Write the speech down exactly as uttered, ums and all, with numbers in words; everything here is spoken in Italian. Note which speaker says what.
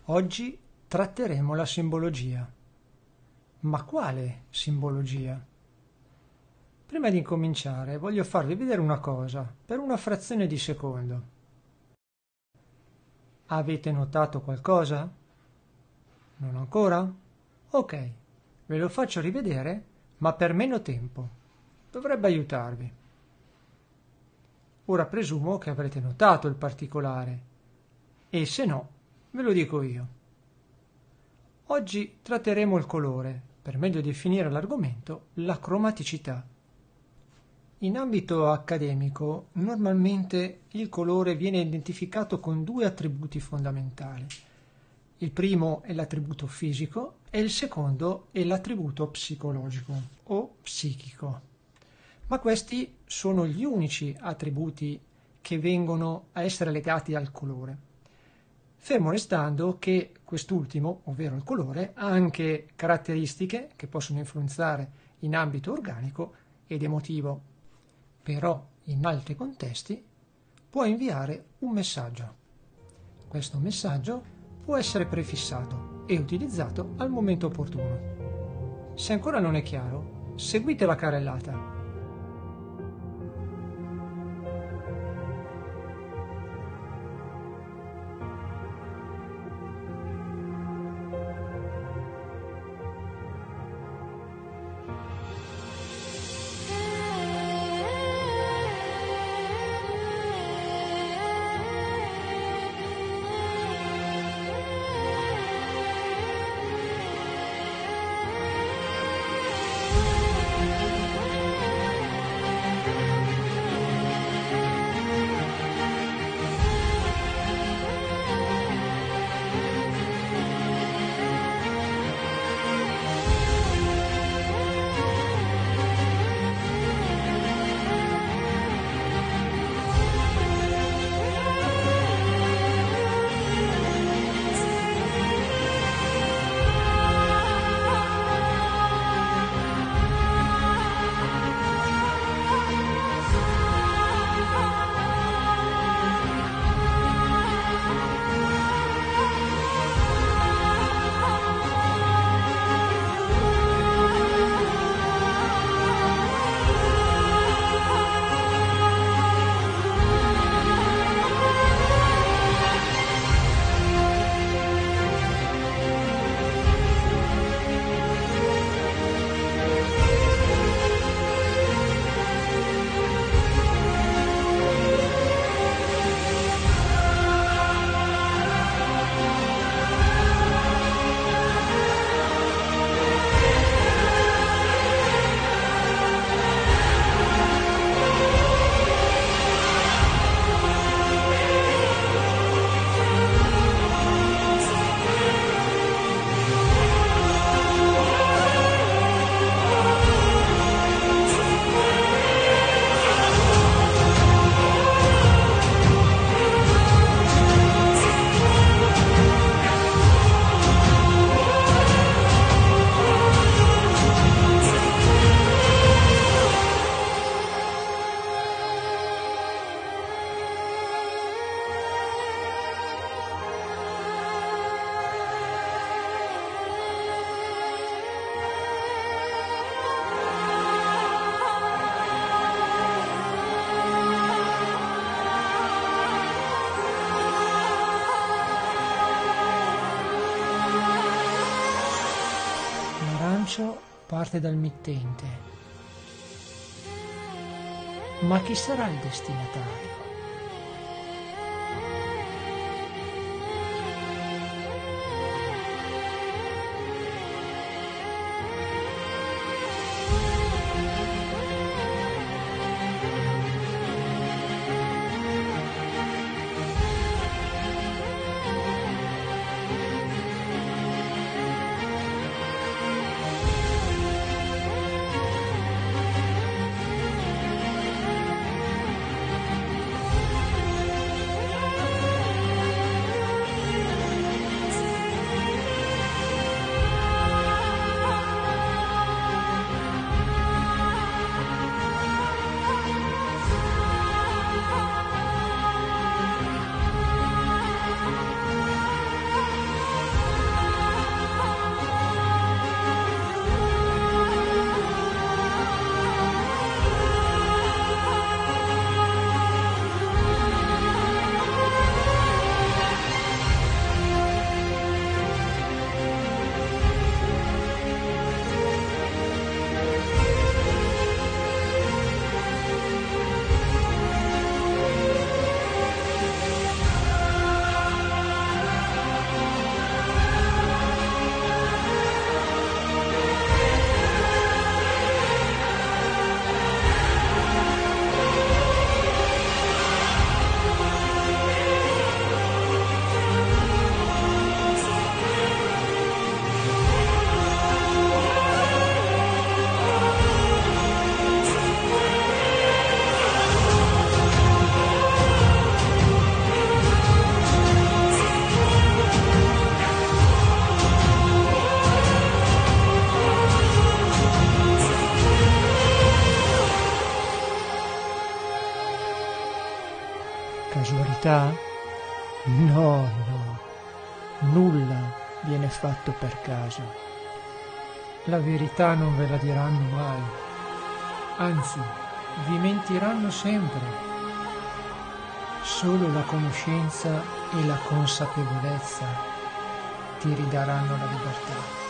Speaker 1: Oggi tratteremo la simbologia. Ma quale simbologia? Prima di incominciare voglio farvi vedere una cosa per una frazione di secondo. Avete notato qualcosa? Non ancora? Ok, ve lo faccio rivedere, ma per meno tempo. Dovrebbe aiutarvi. Ora presumo che avrete notato il particolare e se no, ve lo dico io. Oggi tratteremo il colore, per meglio definire l'argomento, la cromaticità. In ambito accademico, normalmente il colore viene identificato con due attributi fondamentali. Il primo è l'attributo fisico e il secondo è l'attributo psicologico o psichico. Ma questi sono gli unici attributi che vengono a essere legati al colore. Fermo restando che quest'ultimo, ovvero il colore, ha anche caratteristiche che possono influenzare in ambito organico ed emotivo, però in altri contesti può inviare un messaggio. Questo messaggio può essere prefissato e utilizzato al momento opportuno. Se ancora non è chiaro, seguite la carrellata. Parte dal mittente. Ma chi sarà il destinatario? verità? No, no, nulla viene fatto per caso. La verità non ve la diranno mai, anzi, vi mentiranno sempre. Solo la conoscenza e la consapevolezza ti ridaranno la libertà.